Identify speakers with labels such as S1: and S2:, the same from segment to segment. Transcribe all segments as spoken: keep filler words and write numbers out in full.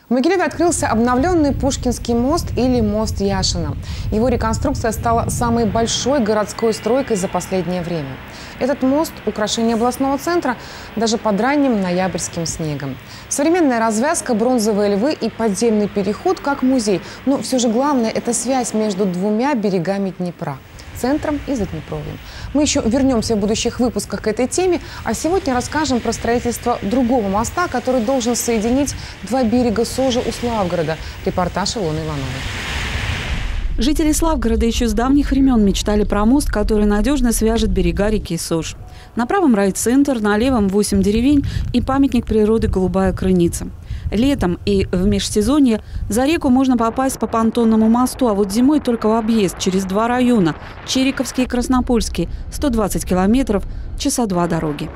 S1: В Могилеве открылся обновленный Пушкинский мост или мост Яшина. Его реконструкция стала самой большой городской стройкой за последнее время. Этот мост – украшение областного центра даже под ранним ноябрьским снегом. Современная развязка, бронзовые львы и подземный переход как музей. Но все же главное – это связь между двумя берегами Днепра – центром и Заднепровьем. Мы еще вернемся в будущих выпусках к этой теме, а сегодня расскажем про строительство другого моста, который должен соединить два берега Сожи у Славгорода. Репортаж Илоны Ивановой.
S2: Жители Славгорода еще с давних времен мечтали про мост, который надежно свяжет берега реки Сож. На правом райцентр, на левом восемь деревень и памятник природы Голубая Крыница. Летом и в межсезонье за реку можно попасть по понтонному мосту, а вот зимой только в объезд через два района – Чериковский и Краснопольский, сто двадцать километров, часа два дороги.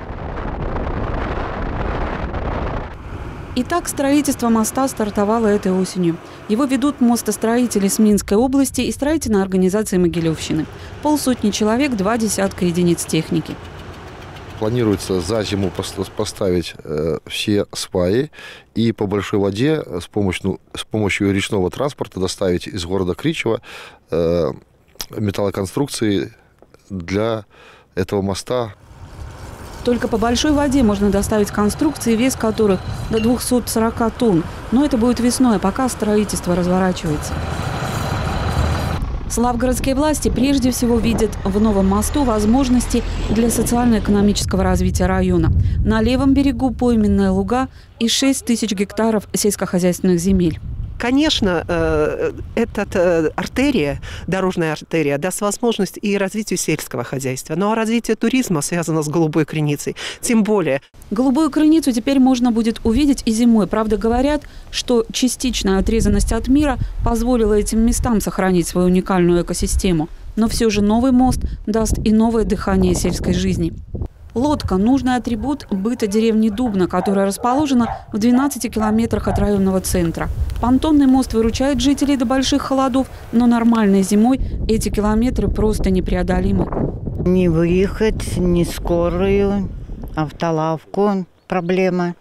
S2: Итак, строительство моста стартовало этой осенью. Его ведут мостостроители с Минской области и строительной организации Могилевщины. Полсотни человек, два десятка единиц техники.
S3: Планируется за зиму поставить э, все сваи и по большой воде с помощью, с помощью речного транспорта доставить из города Кричево э, металлоконструкции для этого моста.
S2: Только по большой воде можно доставить конструкции, вес которых до двухсот сорока тонн. Но это будет весной, пока строительство разворачивается. Славгородские власти прежде всего видят в новом мосту возможности для социально-экономического развития района. На левом берегу пойменные луга и шесть тысяч гектаров сельскохозяйственных земель.
S4: Конечно, эта артерия, дорожная артерия, даст возможность и развитию сельского хозяйства. Но развитие туризма связано с Голубой Крыницей. Тем более.
S2: Голубую Крыницу теперь можно будет увидеть и зимой. Правда, говорят, что частичная отрезанность от мира позволила этим местам сохранить свою уникальную экосистему. Но все же новый мост даст и новое дыхание сельской жизни. Лодка – нужный атрибут быта деревни Дубна, которая расположена в двенадцати километрах от районного центра. Понтонный мост выручает жителей до больших холодов, но нормальной зимой эти километры просто непреодолимы.
S5: Не выехать, не скорую, автолавку – проблема.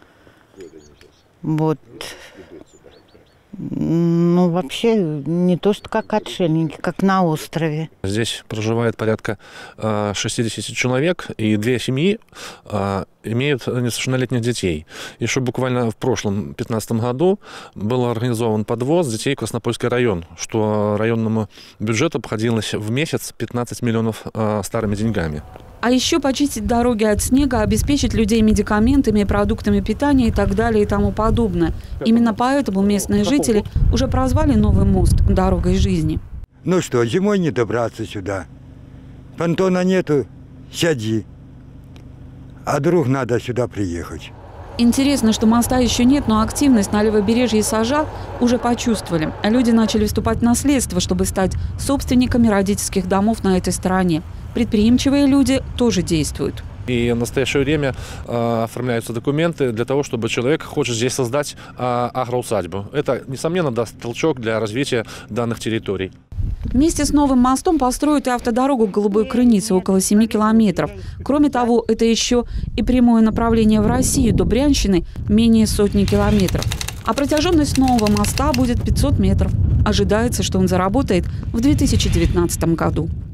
S5: Вот. Ну, вообще, не то, что как отшельники, как на острове.
S6: Здесь проживает порядка шестидесяти человек, и две семьи имеют несовершеннолетних детей. Еще буквально в прошлом пятнадцатом году был организован подвоз детей в Краснопольский район, что районному бюджету обходилось в месяц пятнадцать миллионов старыми деньгами.
S2: А еще почистить дороги от снега, обеспечить людей медикаментами, продуктами питания и так далее и тому подобное. Именно поэтому местные жители уже прозвали новый мост «Дорогой жизни».
S7: Ну что, зимой не добраться сюда. Понтона нету, сяди. А вдруг надо сюда приехать.
S2: Интересно, что моста еще нет, но активность на левобережье Сожа уже почувствовали. Люди начали вступать в наследство, чтобы стать собственниками родительских домов на этой стороне. Предприимчивые люди тоже действуют.
S6: И в настоящее время э, оформляются документы для того, чтобы человек хочет здесь создать э, агроусадьбу. Это, несомненно, даст толчок для развития данных территорий.
S2: Вместе с новым мостом построят и автодорогу к Голубой Крынице около семи километров. Кроме того, это еще и прямое направление в Россию до Брянщины менее сотни километров. А протяженность нового моста будет пятьсот метров. Ожидается, что он заработает в две тысячи девятнадцатом году.